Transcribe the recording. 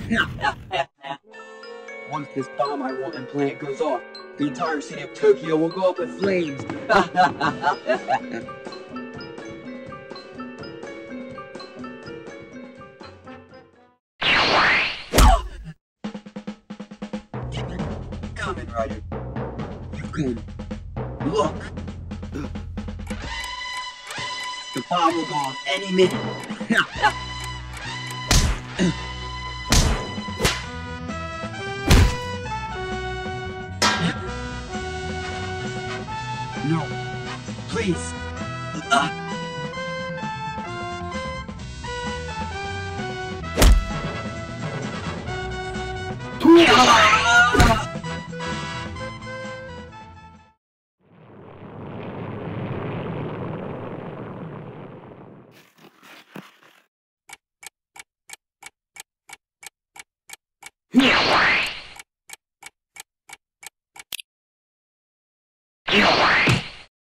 Once this bomb I want implant goes off, the entire city of Tokyo will go up in flames. Kamen Rider, you can look. The bomb will go off any minute. No, please.